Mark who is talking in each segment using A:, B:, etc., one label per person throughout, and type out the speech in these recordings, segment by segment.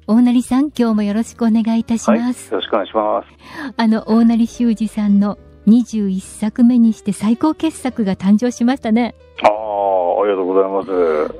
A: 大成さん、今日もよろしくお願いいたします。
B: よろしくお願いします。
A: 大成修二さんの21作目にして最高傑作が誕生しましたね。
B: ありがとうございます。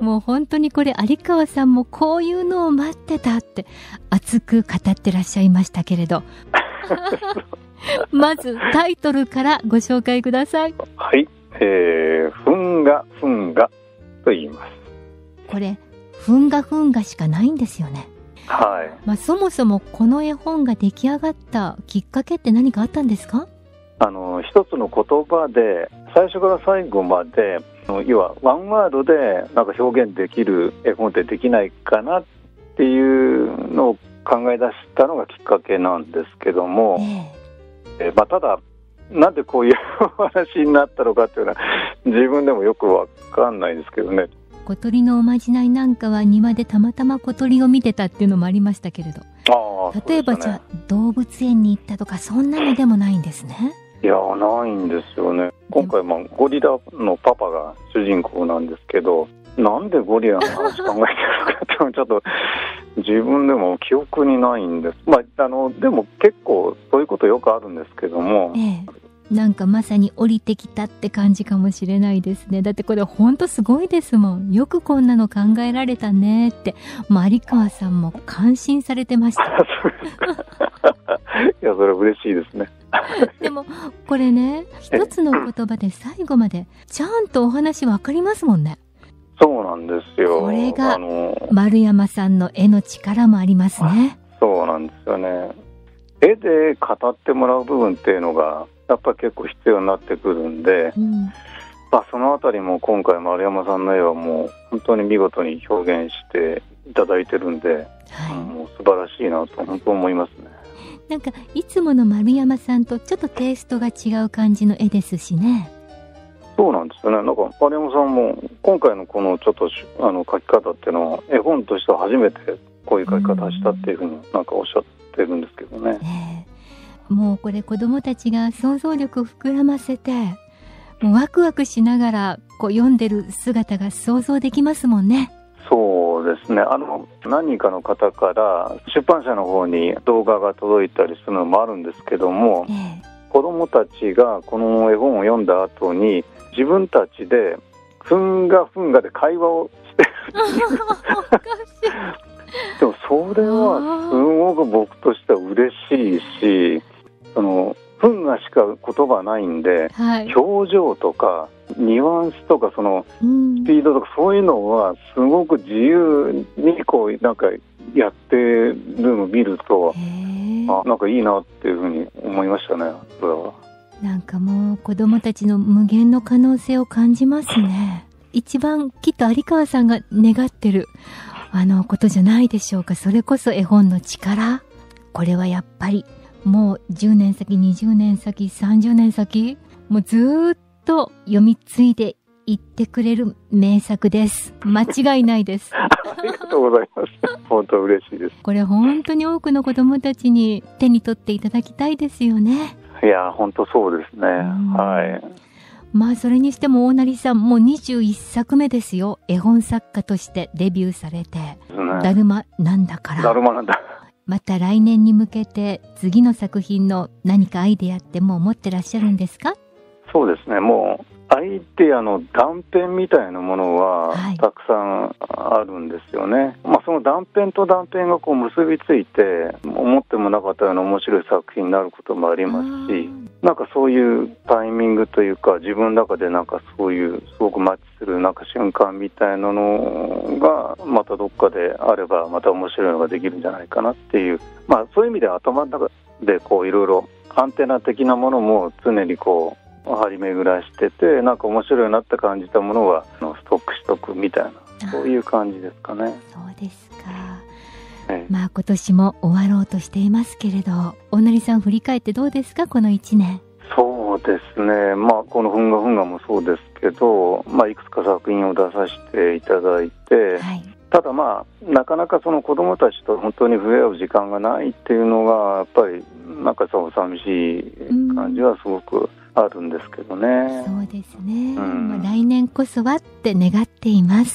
A: もう本当にこれ有川さんもこういうのを待ってたって熱く語ってらっしゃいましたけれどまずタイトルからご紹介ください。
B: はい、ふんがふんがと言います。
A: これふんがふんがしかないんですよね。
B: はい。
A: そもそもこの絵本が出来上がったきっかけって何かあったんですか？
B: 一つの言葉で最初から最後まで要はワンワードでなんか表現できる絵本ってできないかなっていうのを考え出したのがきっかけなんですけども、ただなんでこういうお話になったのかっていうのは自分でもよくわかんないですけどね。
A: 小鳥のおまじないなんかは庭でたまたま小鳥を見てたっていうのもありましたけれど、例えばじゃあ動物園に行ったとかそんなのでもないんですね。
B: いやないんですよね。今回ゴリラのパパが主人公なんですけど、なんでゴリラの話考えてるのかってちょっと自分でも記憶にないんです。でも結構そういうことよくあるんですけども、
A: なんかまさに降りてきたって感じかもしれないですね。だってこれほんとすごいですもん。よくこんなの考えられたねって、有川さんも感心されてましたい
B: やそれ嬉しいですね
A: でもこれね、一つの言葉で最後までちゃんとお話わかりますもんね。
B: そうなんですよ。
A: これが丸山さんの絵の力もありますね。
B: そうなんですよね。絵で語ってもらう部分っていうのがやっぱり結構必要になってくるんで、そのあたりも今回丸山さんの絵はもう本当に見事に表現していただいてるんで、もう素晴らしいなと本当思いますね。
A: なんかいつもの丸山さんとちょっとテイストが違う感じの絵ですしね。
B: そうなんですよね。なんか丸山さんも今回のこのちょっと描き方っていうのは絵本としては初めてこういう描き方をしたっていうふうになんかおっしゃってるんですけどね。
A: もうこれ子どもたちが想像力を膨らませてもうワクワクしながらこう読んでる姿が想像できますもんね。
B: そうですね。何人かの方から出版社の方に動画が届いたりするのもあるんですけども、子どもたちがこの絵本を読んだ後に自分たちでふんがふんがで会話をしてるでもそれはすごく僕としては嬉しいし、ふんがしか言葉ないんで、表情とかニュアンスとかそのスピードとかそういうのはすごく自由にこうなんかやってるのを見るとなんかいいなっていうふうに思いましたね。それは
A: なんかもう子どもたちの無限の可能性を感じますね。一番きっと有川さんが願ってることじゃないでしょうか。それこそ絵本の力。これはやっぱりもう10年先20年先30年先もうずーっと読み継いでいってくれる名作です。間違いないです
B: ありがとうございます本当嬉しいです。
A: これ本当に多くの子どもたちに手に取っていただきたいですよね。
B: いや本当そうですね。
A: それにしても大成さんもう21作目ですよ。絵本作家としてデビューされて、だるまなんだから。
B: だるまなんだ。
A: また来年に向けて次の作品の何かアイデアってもう持ってらっしゃるんですか？
B: そうですね。もうアイデアの断片みたいなものはたくさんあるんですよね。その断片と断片がこう結びついて思ってもなかったような面白い作品になることもありますし、なんかそういうタイミングというか自分の中でなんかそういうすごくマッチするなんか瞬間みたいなのがまたどっかであればまた面白いのができるんじゃないかなっていう、そういう意味では頭の中でこういろいろアンテナ的なものも常にこう張り巡らしてて、なんか面白いなって感じたものはストックしとくみたいな、そういう感じですかね。
A: そうですか。今年も終わろうとしていますけれど、大成さん振り返ってどうですか、この1年。
B: そうですね。このふんがふんがもそうですけど、いくつか作品を出させていただいて、ただなかなかその子どもたちと本当に触れ合う時間がないっていうのがやっぱりなんかそう寂しい感じはすごくあるんですけどね。
A: そうですね。来年こそはって願っています。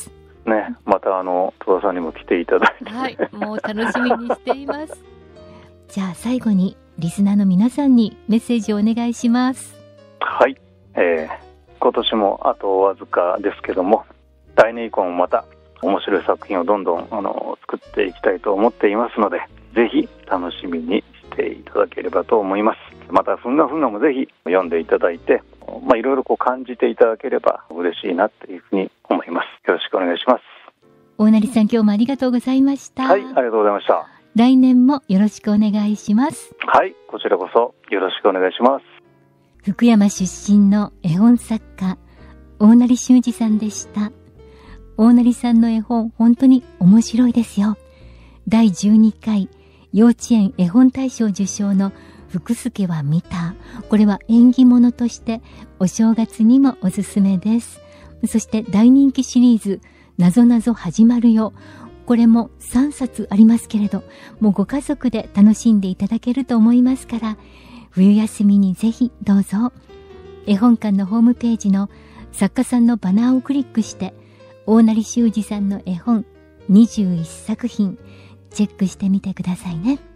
B: ね、また戸田さんにも来ていただいて。
A: はい、もう楽しみにしています。じゃあ最後にリスナーの皆さんにメッセージをお願いします。
B: はい、今年もあとわずかですけども、来年以降もまた面白い作品をどんどん作っていきたいと思っていますので、ぜひ楽しみにしていただければと思います。またふんがふんがもぜひ読んでいただいて、いろいろ感じていただければ嬉しいなというふうに思います。よろしくお願いします。
A: 大成さん、今日もありがとうございました。
B: はい、ありがとうございました。
A: 来年もよろしくお願いします。
B: はい、こちらこそよろしくお願いします。
A: 福山出身の絵本作家大成修二さんでした。大成さんの絵本、本当に面白いですよ。第12回幼稚園絵本大賞受賞の福助は見た。これは縁起物としてお正月にもおすすめです。そして大人気シリーズなぞなぞ始まるよ。これも3冊ありますけれど、もうご家族で楽しんでいただけると思いますから、冬休みにぜひどうぞ。絵本館のホームページの作家さんのバナーをクリックして、大成修二さんの絵本21作品チェックしてみてくださいね。